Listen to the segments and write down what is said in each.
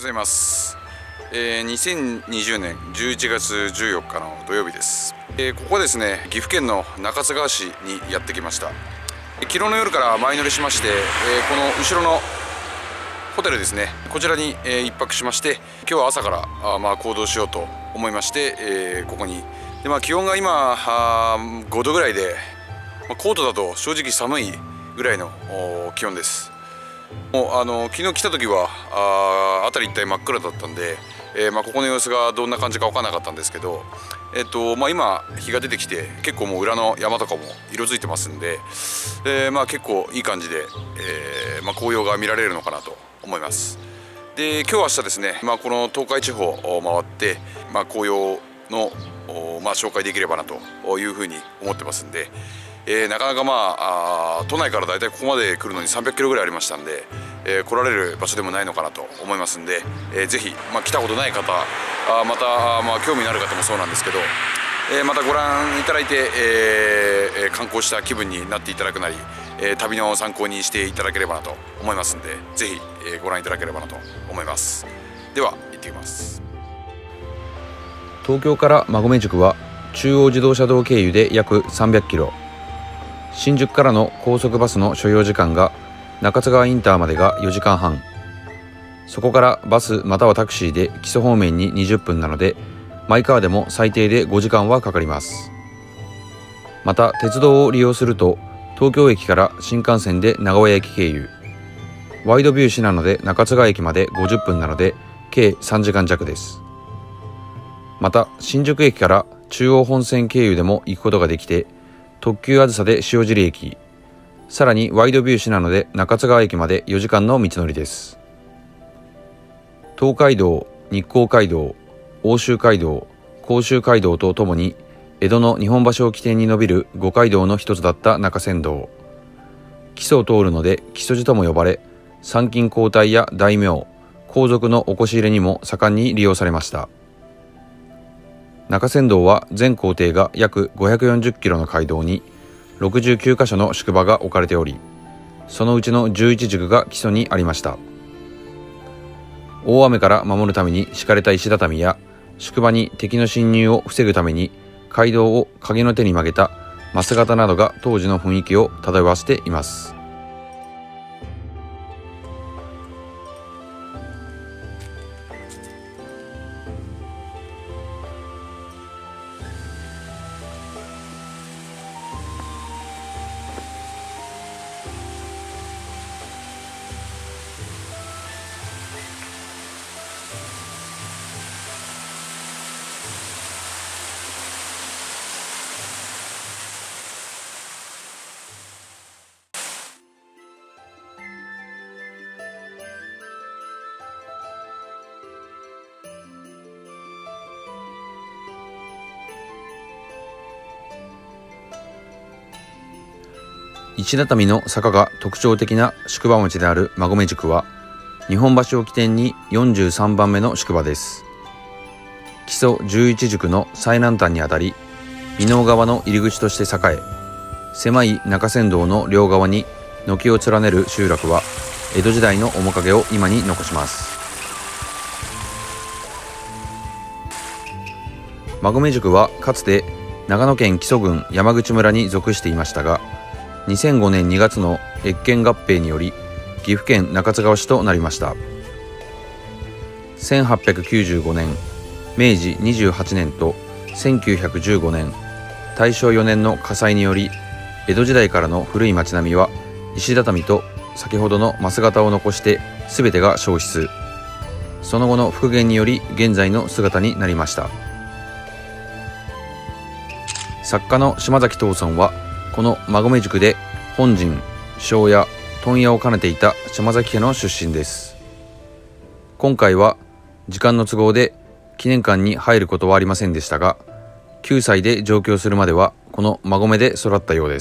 ございます。2020年11月14日の土曜日です。ここはですね、岐阜県の中津川市にやってきました。昨日の夜から前乗りしまして、この後ろのホテルですね、こちらに1泊しまして、今日は朝から行動しようと思いまして、ここにで、気温が今5度ぐらいで、コートだと正直寒いぐらいの気温です。もう昨日来た時は辺り一帯真っ暗だったんで、ここの様子がどんな感じか分からなかったんですけど、今日が出てきて結構もう裏の山とかも色づいてますんで、結構いい感じで、紅葉が見られるのかなと思います。で、今日明日ですね、この東海地方を回って、紅葉の紹介できればなというふうに思ってますんで、なかなか都内からだいたいここまで来るのに300キロぐらいありましたんで、来られる場所でもないのかなと思いますんで、ぜひ、来たことない方、また、興味のある方もそうなんですけど、またご覧いただいて、観光した気分になっていただくなり、旅の参考にしていただければなと思いますんで、ぜひ、ご覧いただければなと思います。では行ってきます。 東京から馬込宿は中央自動車道経由で約300キロ、新宿からの高速バスの所要時間が中津川インターまでが4時間半、そこからバスまたはタクシーで木曽方面に20分なので、マイカーでも最低で5時間はかかります。また鉄道を利用すると東京駅から新幹線で名古屋駅経由、ワイドビュー市なので中津川駅まで50分なので計3時間弱です。また新宿駅から中央本線経由でも行くことができて、特急あずさで塩尻駅、さらにワイドビュー市なので中津川駅まで4時間の道のりです。東海道、日光街道、奥州街道、甲州街道とともに江戸の日本橋を起点に伸びる五街道の一つだった中山道、木曽を通るので木曽路とも呼ばれ、参勤交代や大名、皇族のおこし入れにも盛んに利用されました。中山道は全行程が約540キロの街道に69カ所の宿場が置かれており、そのうちの11宿が木曽にありました。大雨から守るために敷かれた石畳や、宿場に敵の侵入を防ぐために街道を影の手に曲げた枡形などが当時の雰囲気を漂わせています。石畳の坂が特徴的な宿場町である馬込宿は、日本橋を起点に43番目の宿場です。木曽11宿の最南端にあたり、箕面川の入り口として栄え、狭い中山道の両側に軒を連ねる集落は江戸時代の面影を今に残します。馬込宿はかつて長野県木曽郡山口村に属していましたが、2005年2月の越県合併により岐阜県中津川市となりました。1895年、明治28年と1915年、大正4年の火災により、江戸時代からの古い町並みは石畳と先ほどの枡形を残して全てが消失。その後の復元により現在の姿になりました。作家の島崎藤村はこの馬込宿で本陣、庄屋、問屋を兼ねていた島崎家の出身です。今回は時間の都合で記念館に入ることはありませんでしたが、9歳で上京するまではこの馬込で育ったようです。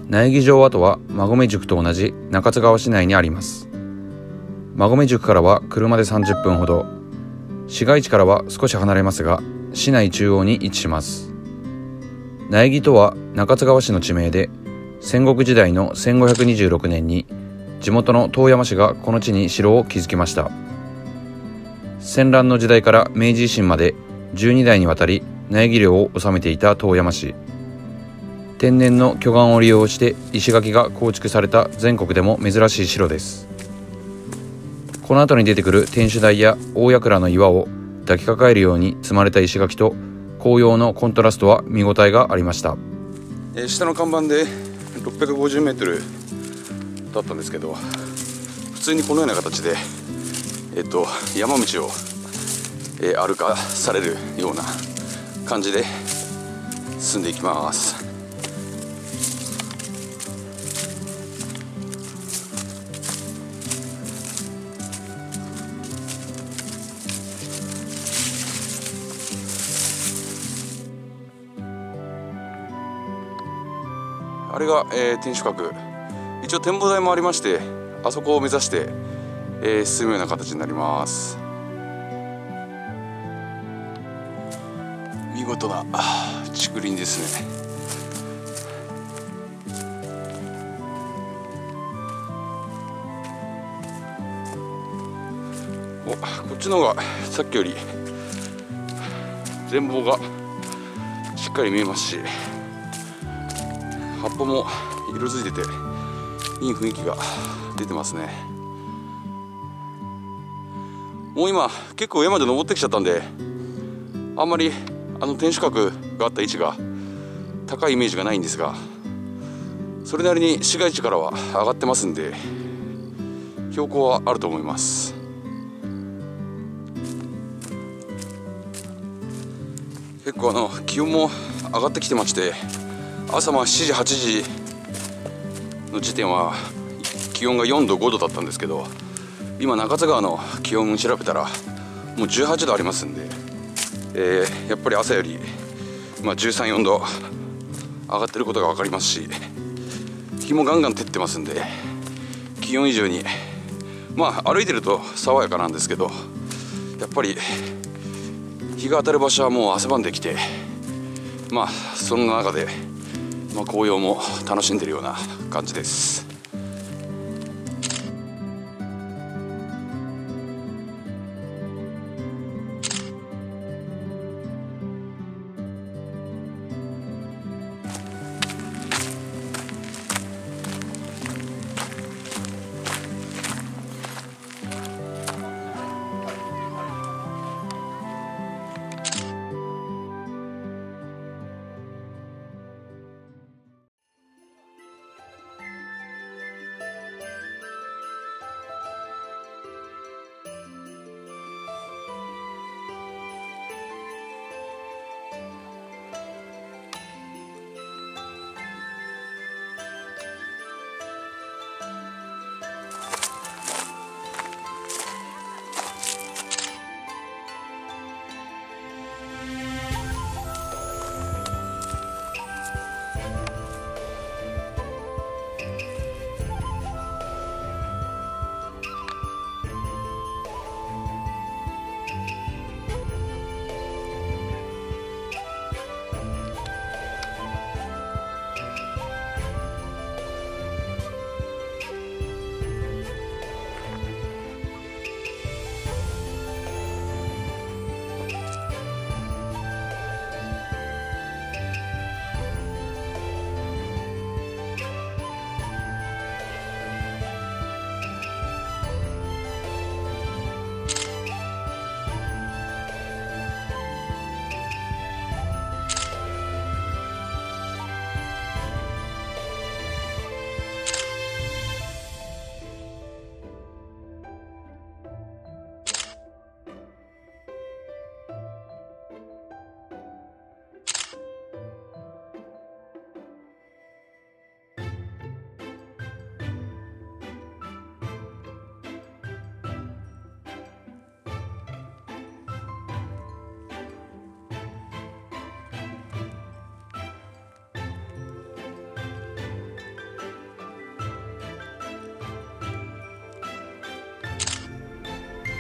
苗木城跡は馬込宿と同じ中津川市内にあります。馬込宿からは車で30分ほど、市街地からは少し離れますが市内中央に位置します。苗木とは中津川市の地名で、戦国時代の1526年に地元の遠山氏がこの地に城を築きました。戦乱の時代から明治維新まで12代にわたり苗木領を治めていた遠山氏。天然の巨岩を利用して石垣が構築された全国でも珍しい城です。この後に出てくる天守台や大櫓の岩を抱きかかえるように積まれた石垣と紅葉のコントラストは見応えがありました。 下の看板で650メートルだったんですけど、普通にこのような形で、山道を、歩かされるような感じで進んでいきます。あれが、天守閣。一応展望台もありまして、あそこを目指して、進むような形になります。見事な竹林ですね。こっちの方がさっきより全貌がしっかり見えますし、葉っぱも色づいてていい雰囲気が出てますね。もう今結構上まで登ってきちゃったんで、あんまり天守閣があった位置が高いイメージがないんですが、それなりに市街地からは上がってますんで、標高はあると思います。結構気温も上がってきてまして、朝7時8時の時点は気温が4度5度だったんですけど、今中津川の気温調べたらもう18度ありますんで、やっぱり朝より、13、4度上がってることが分かりますし、日もガンガン照ってますんで、気温以上に歩いてると爽やかなんですけど、やっぱり日が当たる場所はもう汗ばんできて、そんな中で紅葉も楽しんでるような感じです。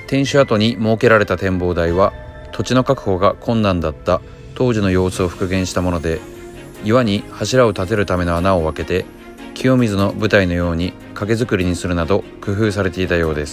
天守跡に設けられた展望台は土地の確保が困難だった当時の様子を復元したもので、岩に柱を立てるための穴を開けて清水の舞台のように影作りにするなど工夫されていたようです。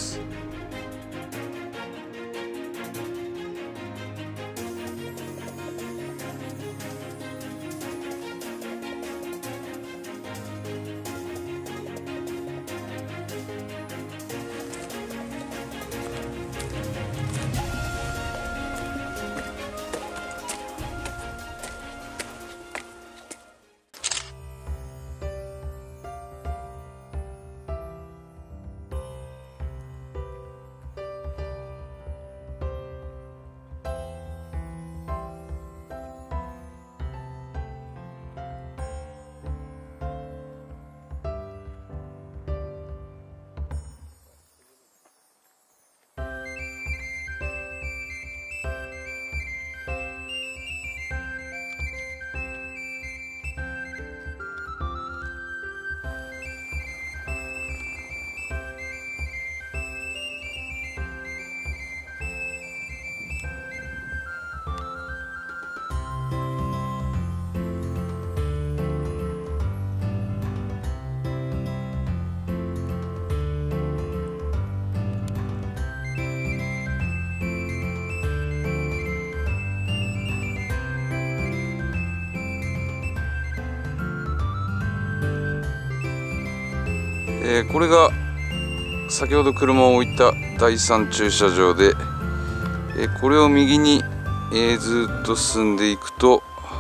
これが先ほど車を置いた第3駐車場で、これを右に、ずっと進んでいくと、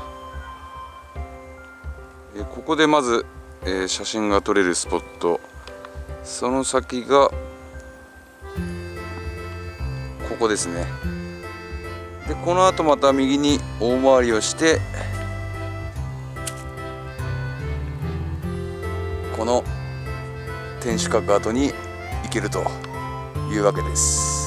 ここでまず、写真が撮れるスポット、その先がここですね。でこの後また右に大回りをしてこの天守閣跡に行けるというわけです。